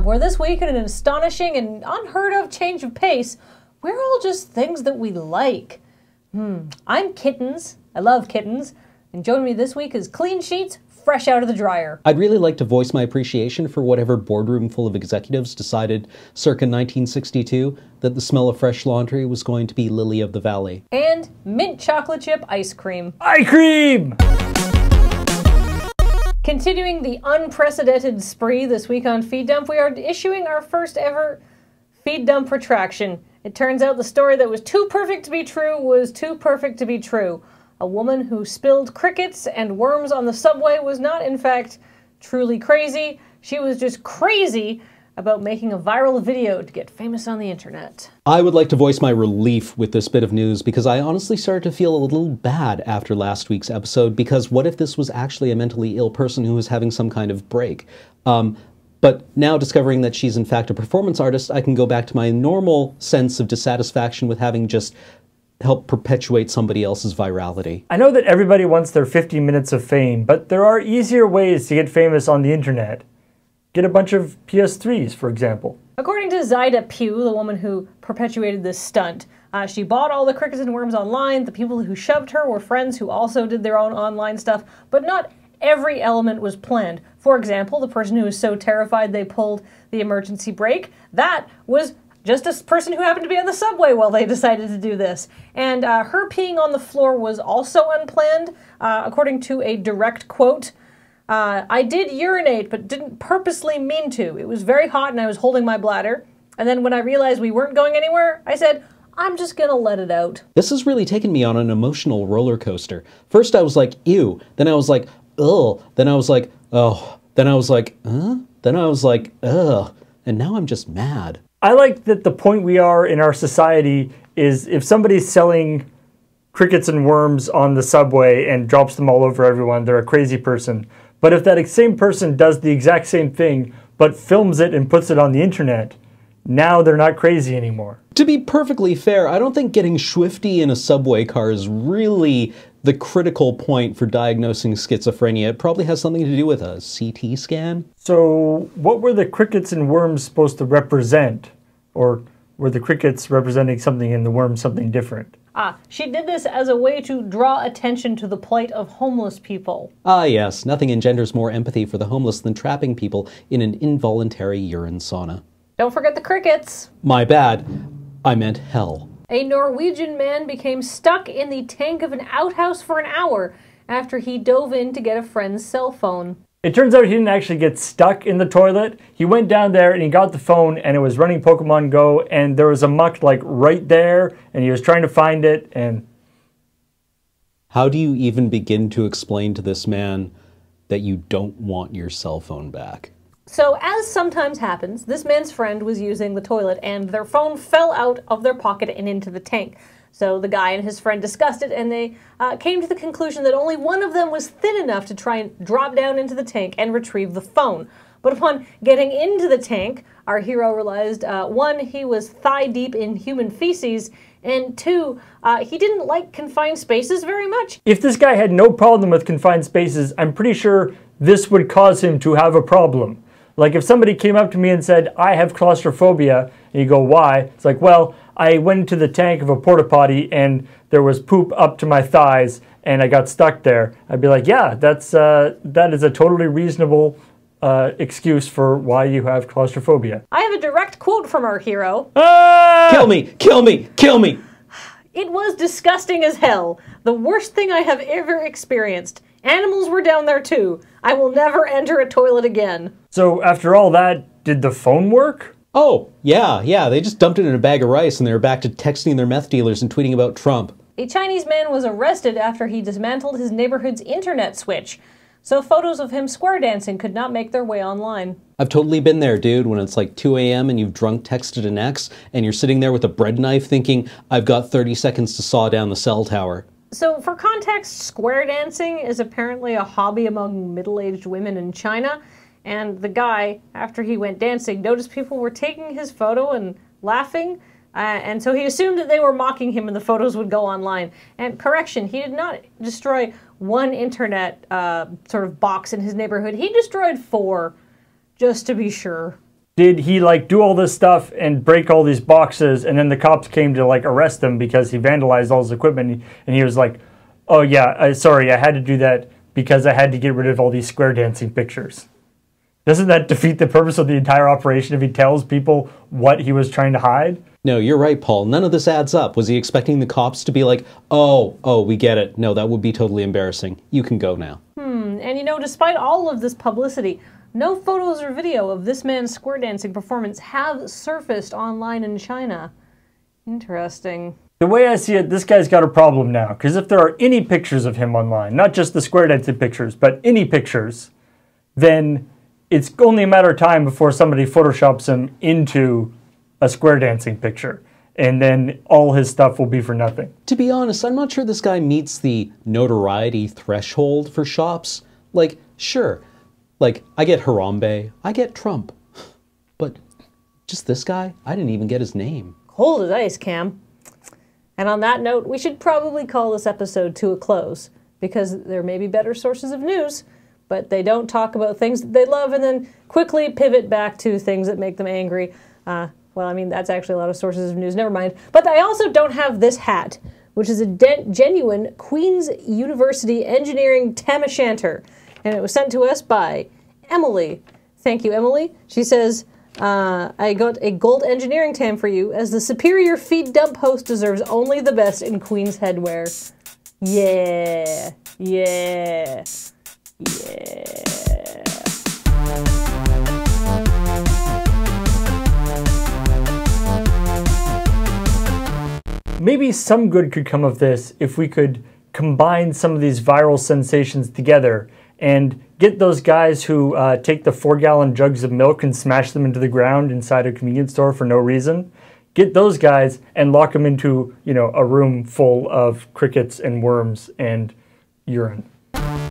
where this week, in an astonishing and unheard of change of pace, we're all just things that we like. I'm Kittens. I love kittens. And joining me this week is Clean Sheets, fresh out of the dryer. I'd really like to voice my appreciation for whatever boardroom full of executives decided circa 1962 that the smell of fresh laundry was going to be Lily of the Valley. And mint chocolate chip ice cream. Ice cream! Continuing the unprecedented spree this week on Feed Dump, we are issuing our first ever Feed Dump retraction. It turns out the story that was too perfect to be true was too perfect to be true. A woman who spilled crickets and worms on the subway was not, in fact, truly crazy. She was just crazy about making a viral video to get famous on the internet. I would like to voice my relief with this bit of news because I honestly started to feel a little bad after last week's episode, because what if this was actually a mentally ill person who was having some kind of break? But now discovering that she's in fact a performance artist, I can go back to my normal sense of dissatisfaction with having just helped perpetuate somebody else's virality. I know that everybody wants their 50 minutes of fame, but there are easier ways to get famous on the internet. Get a bunch of PS3s, for example. According to Zaida Pugh, the woman who perpetuated this stunt, she bought all the crickets and worms online. The people who shoved her were friends who also did their own online stuff, but not every element was planned. For example, the person who was so terrified they pulled the emergency brake, that was just a person who happened to be on the subway while they decided to do this. And her peeing on the floor was also unplanned, according to a direct quote. I did urinate, but didn't purposely mean to. It was very hot and I was holding my bladder. And then when I realized we weren't going anywhere, I said, I'm just gonna let it out. This has really taken me on an emotional roller coaster. First I was like, ew. Then I was like, ugh. Then I was like, oh. Then I was like, huh? Then I was like, ugh. And now I'm just mad. I like that the point we are in our society is if somebody's selling crickets and worms on the subway and drops them all over everyone, they're a crazy person. But if that same person does the exact same thing, but films it and puts it on the internet, now they're not crazy anymore. To be perfectly fair, I don't think getting swifty in a subway car is really the critical point for diagnosing schizophrenia. It probably has something to do with a CT scan. So what were the crickets and worms supposed to represent? Or were the crickets representing something and the worms something different? She did this as a way to draw attention to the plight of homeless people. Ah yes, nothing engenders more empathy for the homeless than trapping people in an involuntary urine sauna. Don't forget the crickets. My bad. I meant hell. A Norwegian man became stuck in the tank of an outhouse for an hour after he dove in to get a friend's cell phone. It turns out he didn't actually get stuck in the toilet. He went down there and he got the phone and it was running Pokemon Go and there was a muck like right there and he was trying to find it and... How do you even begin to explain to this man that you don't want your cell phone back? So, as sometimes happens, this man's friend was using the toilet and their phone fell out of their pocket and into the tank. So the guy and his friend discussed it and they came to the conclusion that only one of them was thin enough to try and drop down into the tank and retrieve the phone. But upon getting into the tank, our hero realized, one, he was thigh deep in human feces, and two, he didn't like confined spaces very much. If this guy had no problem with confined spaces, I'm pretty sure this would cause him to have a problem. Like if somebody came up to me and said, I have claustrophobia, and you go, why? It's like, well, I went into the tank of a porta potty and there was poop up to my thighs and I got stuck there. I'd be like, yeah, that is a totally reasonable excuse for why you have claustrophobia. I have a direct quote from our hero. Ah! Kill me! Kill me! Kill me! It was disgusting as hell. The worst thing I have ever experienced. Animals were down there too. I will never enter a toilet again. So after all that, did the phone work? Oh, yeah, they just dumped it in a bag of rice and they were back to texting their meth dealers and tweeting about Trump. A Chinese man was arrested after he dismantled his neighborhood's internet switch, so photos of him square dancing could not make their way online. I've totally been there, dude, when it's like 2 a.m. and you've drunk texted an ex and you're sitting there with a bread knife thinking, I've got 30 seconds to saw down the cell tower. So for context, square dancing is apparently a hobby among middle-aged women in China. And the guy, after he went dancing, noticed people were taking his photo and laughing, and so he assumed that they were mocking him and the photos would go online. And correction, he did not destroy one internet sort of box in his neighborhood. He destroyed 4, just to be sure. did he like do all this stuff and break all these boxes, and then the cops came to like arrest him because he vandalized all his equipment, and he was like, oh yeah, sorry, I had to do that because I had to get rid of all these square dancing pictures. Doesn't that defeat the purpose of the entire operation if he tells people what he was trying to hide? No, you're right, Paul. None of this adds up. Was he expecting the cops to be like, oh, we get it. No, that would be totally embarrassing. You can go now. And you know, despite all of this publicity, no photos or video of this man's square dancing performance have surfaced online in China. Interesting. The way I see it, this guy's got a problem now, because if there are any pictures of him online, not just the square dancing pictures, but any pictures, then it's only a matter of time before somebody photoshops him into a square dancing picture, and then all his stuff will be for nothing. To be honest, I'm not sure this guy meets the notoriety threshold for shops. Like, sure, like, I get Harambe, I get Trump, but just this guy? I didn't even get his name. Cold as ice, Cam. And on that note, we should probably call this episode to a close, because there may be better sources of news, but they don't talk about things that they love and then quickly pivot back to things that make them angry. Well, I mean, that's actually a lot of sources of news, never mind. But I also don't have this hat, which is a genuine Queen's University Engineering tam o'shanter. And it was sent to us by Emily. Thank you, Emily. She says, I got a gold engineering tam for you, as the superior feed dump host deserves only the best in Queen's headwear. Yeah. Yeah. Yeah. Maybe some good could come of this if we could combine some of these viral sensations together and get those guys who take the 4-gallon jugs of milk and smash them into the ground inside a convenience store for no reason. Get those guys and lock them into, a room full of crickets and worms and urine.